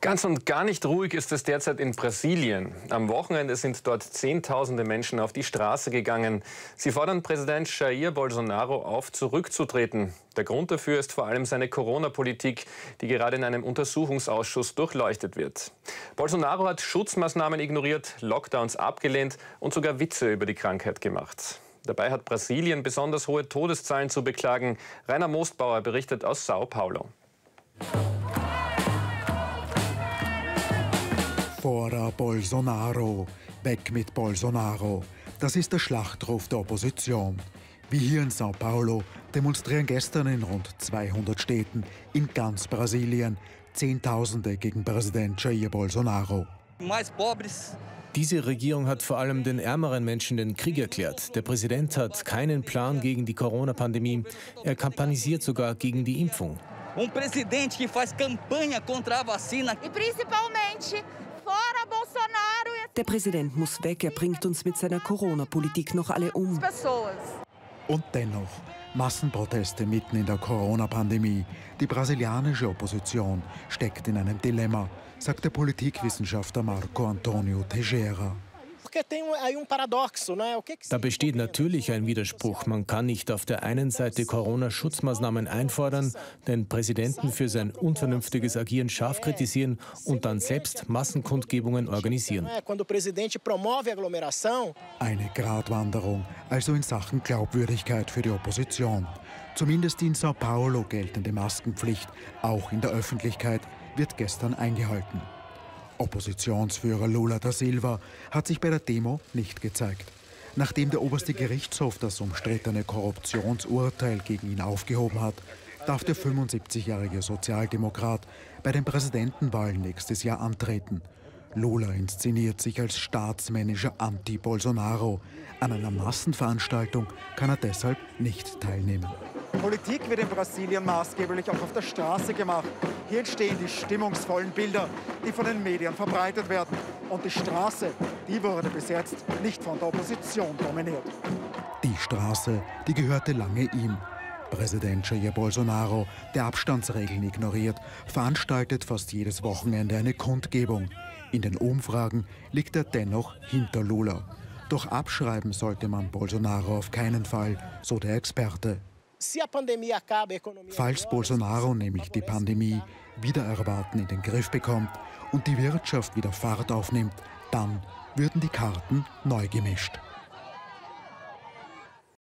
Ganz und gar nicht ruhig ist es derzeit in Brasilien. Am Wochenende sind dort Zehntausende Menschen auf die Straße gegangen. Sie fordern Präsident Jair Bolsonaro auf, zurückzutreten. Der Grund dafür ist vor allem seine Corona-Politik, die gerade in einem Untersuchungsausschuss durchleuchtet wird. Bolsonaro hat Schutzmaßnahmen ignoriert, Lockdowns abgelehnt und sogar Witze über die Krankheit gemacht. Dabei hat Brasilien besonders hohe Todeszahlen zu beklagen. Rainer Mostbauer berichtet aus Sao Paulo. Fora Bolsonaro, weg mit Bolsonaro. Das ist der Schlachtruf der Opposition. Wie hier in Sao Paulo demonstrieren gestern in rund 200 Städten in ganz Brasilien Zehntausende gegen Präsident Jair Bolsonaro. Diese Regierung hat vor allem den ärmeren Menschen den Krieg erklärt. Der Präsident hat keinen Plan gegen die Corona-Pandemie. Er kampagnisiert sogar gegen die Impfung. Presidente que faz campanha contra a vacina. E principalmente fora Bolsonaro. Der Präsident muss weg, er bringt uns mit seiner Corona-Politik noch alle um. Und dennoch Massenproteste mitten in der Corona-Pandemie. Die brasilianische Opposition steckt in einem Dilemma, sagt der Politikwissenschaftler Marco Antonio Teixeira. Da besteht natürlich ein Widerspruch. Man kann nicht auf der einen Seite Corona-Schutzmaßnahmen einfordern, den Präsidenten für sein unvernünftiges Agieren scharf kritisieren und dann selbst Massenkundgebungen organisieren. Eine Gratwanderung, also in Sachen Glaubwürdigkeit für die Opposition. Zumindest die in Sao Paulo geltende Maskenpflicht, auch in der Öffentlichkeit, wird gestern eingehalten. Oppositionsführer Lula da Silva hat sich bei der Demo nicht gezeigt. Nachdem der oberste Gerichtshof das umstrittene Korruptionsurteil gegen ihn aufgehoben hat, darf der 75-jährige Sozialdemokrat bei den Präsidentenwahlen nächstes Jahr antreten. Lula inszeniert sich als staatsmännischer Anti-Bolsonaro. An einer Massenveranstaltung kann er deshalb nicht teilnehmen. Politik wird in Brasilien maßgeblich auch auf der Straße gemacht. Hier entstehen die stimmungsvollen Bilder, die von den Medien verbreitet werden. Und die Straße, die wurde bis jetzt nicht von der Opposition dominiert. Die Straße, die gehörte lange ihm. Präsident Jair Bolsonaro, der Abstandsregeln ignoriert, veranstaltet fast jedes Wochenende eine Kundgebung. In den Umfragen liegt er dennoch hinter Lula. Doch abschreiben sollte man Bolsonaro auf keinen Fall, so der Experte. Falls Bolsonaro nämlich die Pandemie wider Erwarten in den Griff bekommt und die Wirtschaft wieder Fahrt aufnimmt, dann würden die Karten neu gemischt.